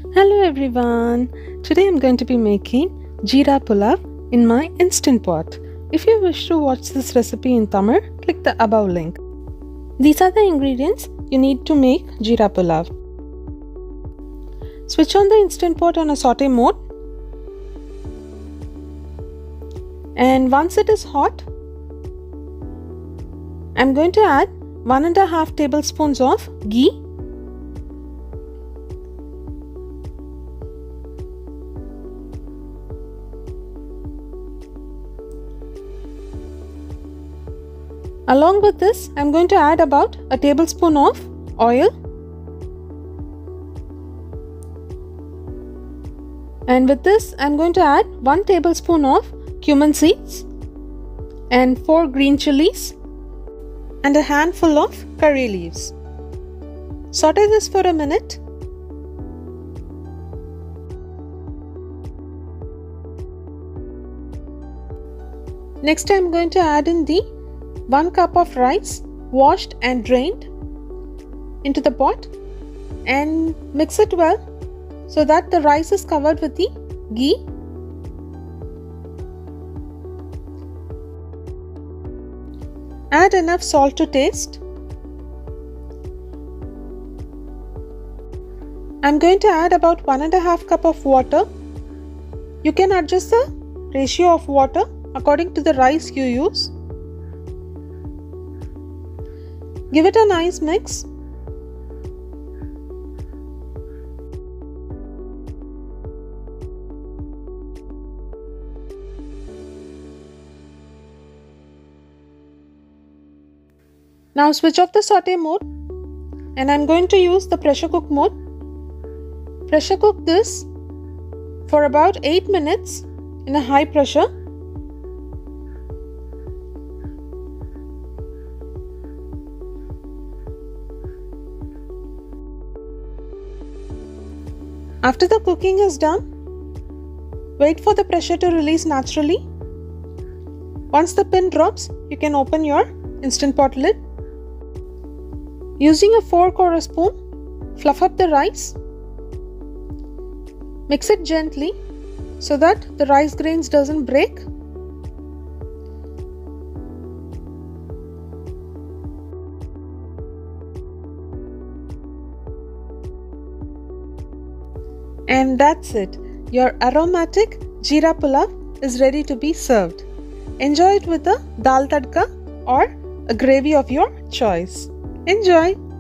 Hello everyone! Today I'm going to be making Jeera Pulav in my Instant Pot. If you wish to watch this recipe in Tamil, click the above link. These are the ingredients you need to make Jeera Pulav. Switch on the Instant Pot on a saute mode. And once it is hot, I'm going to add 1.5 tablespoons of ghee. Along with this, I'm going to add about a tablespoon of oil. And with this, I'm going to add 1 tablespoon of cumin seeds and 4 green chilies and a handful of curry leaves. Saute this for a minute. Next, I'm going to add in the 1 cup of rice washed and drained into the pot and mix it well so that the rice is covered with the ghee. Add enough salt to taste. I'm going to add about 1.5 cup of water. You can adjust the ratio of water according to the rice you use. Give it a nice mix. Now switch off the saute mode and I'm going to use the pressure cook mode. Pressure cook this for about 8 minutes in a high pressure. After the cooking is done, wait for the pressure to release naturally. Once the pin drops, you can open your Instant Pot lid. Using a fork or a spoon, fluff up the rice. Mix it gently so that the rice grains doesn't break. And that's it. Your aromatic Jeera Pulav is ready to be served. Enjoy it with a dal tadka or a gravy of your choice. Enjoy!